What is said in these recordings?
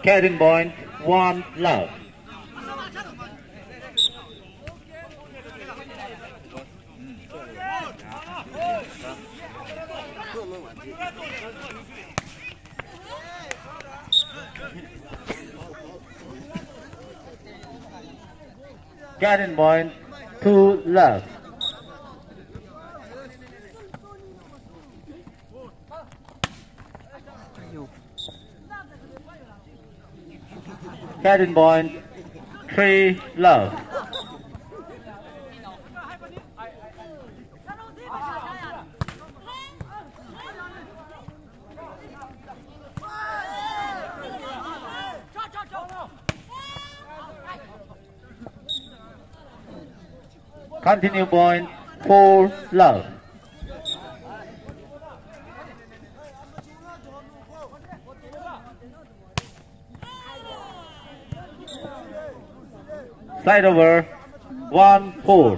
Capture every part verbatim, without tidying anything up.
Carrying point, one love. Carrying point, two love. Carrying point, three love. Continue point, four love. Side over, one, four.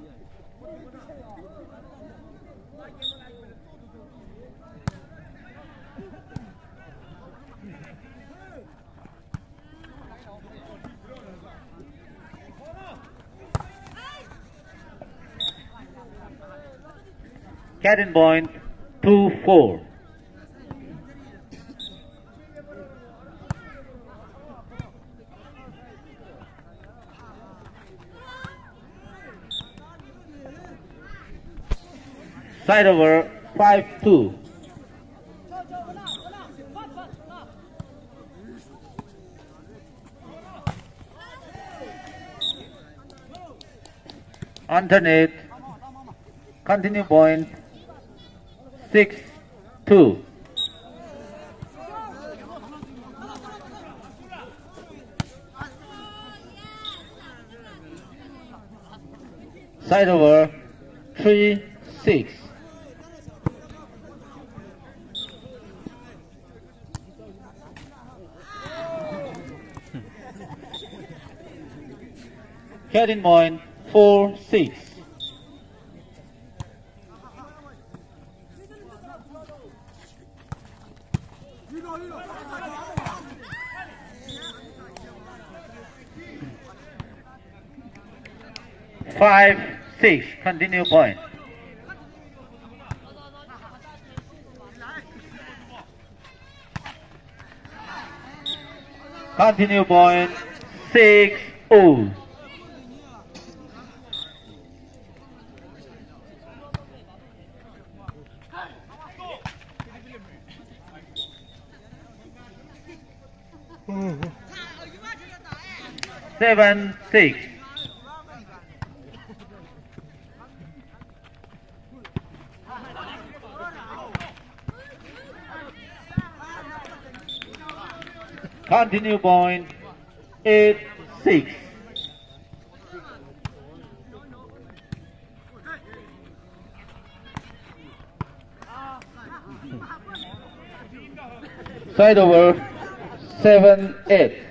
Carrying point, two, four. Side over, five, two. Alternate, continue point, six, two. Side over, three, six. Carrying point, four, six. Five, six, continue point. Continue point, six, oh. Seven, six. Continue point, eight, six. Side over, seven, eight.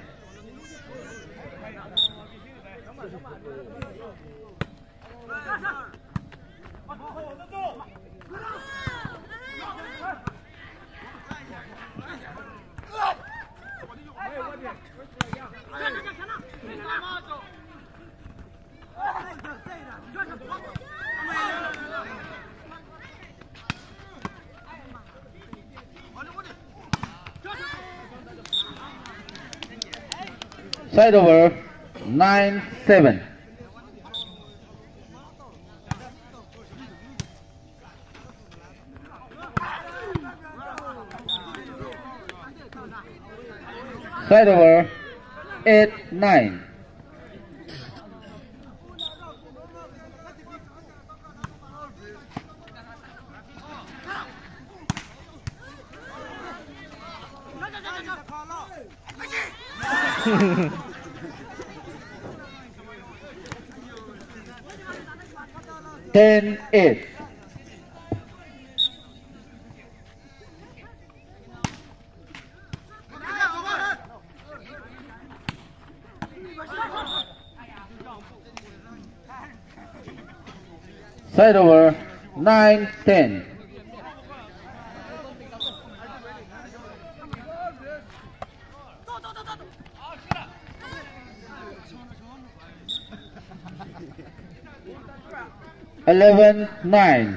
Side over, nine, seven. Side over, eight, nine. Ten, eight. Side over, nine, ten. eleven nine.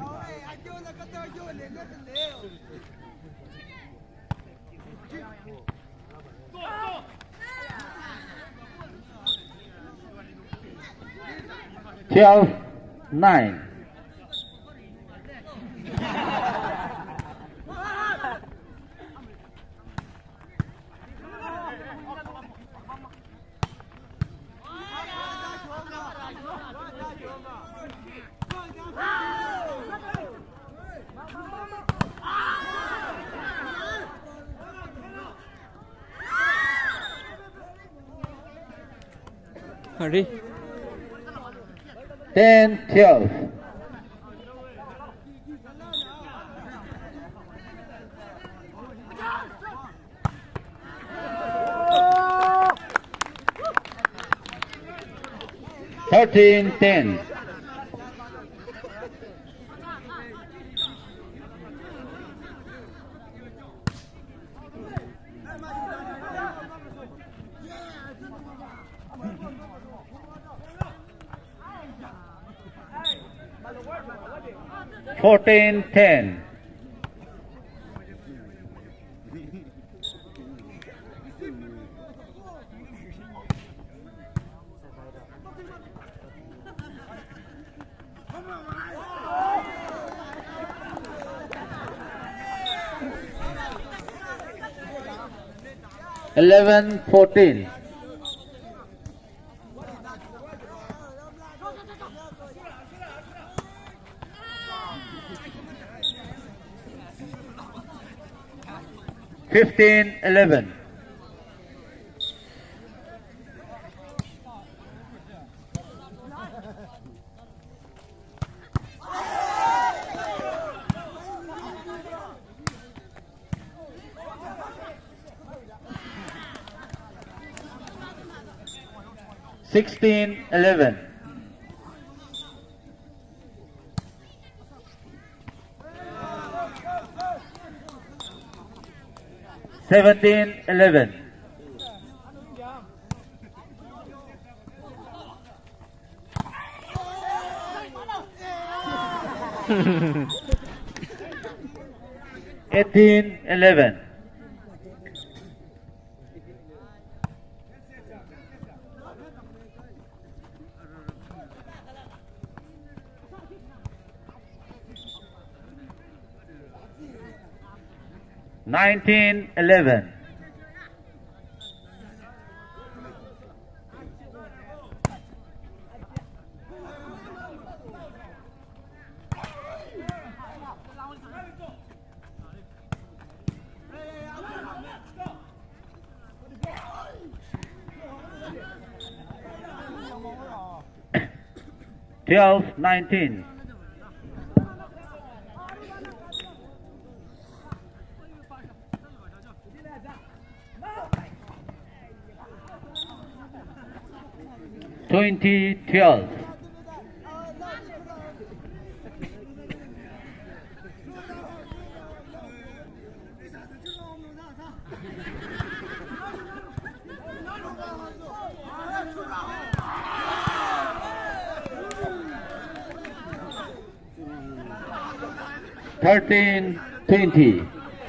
twelve nine. Ready? ten twelve. thirteen ten. fourteen ten. eleven fourteen. fifteen eleven. sixteen eleven. seventeen eleven. eighteen eleven. nineteen eleven. twelve nineteen. twenty twelve. thirteen twenty.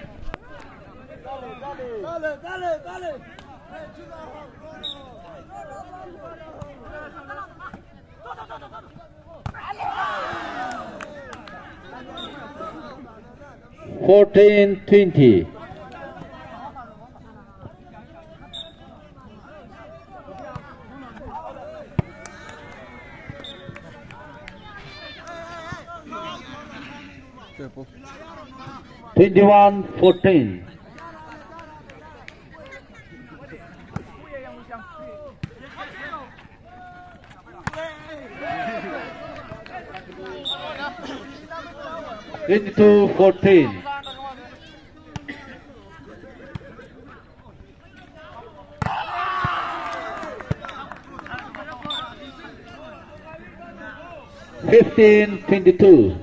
fourteen twenty. twenty-one fourteen. twenty-two fourteen. fifteen twenty-two.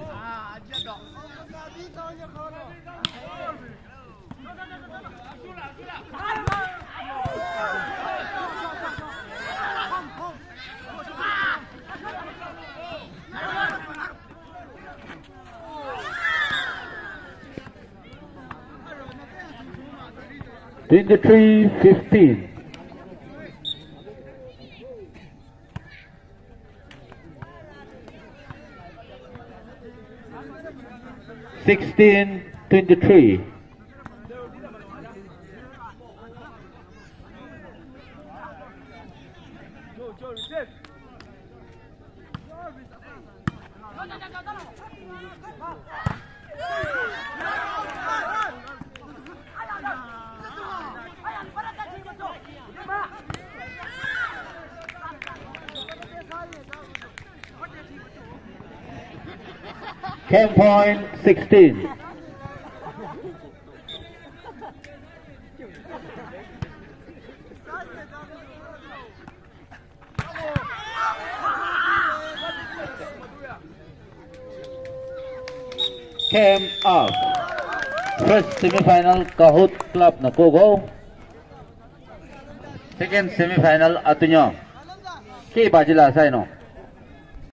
twenty-three fifteen. Sixteen twenty-three. Ten point sixteen. Came up. First semi-final Kahoot Club na Pogo. Second semi-final Atunyo. Ki bajila sa ino.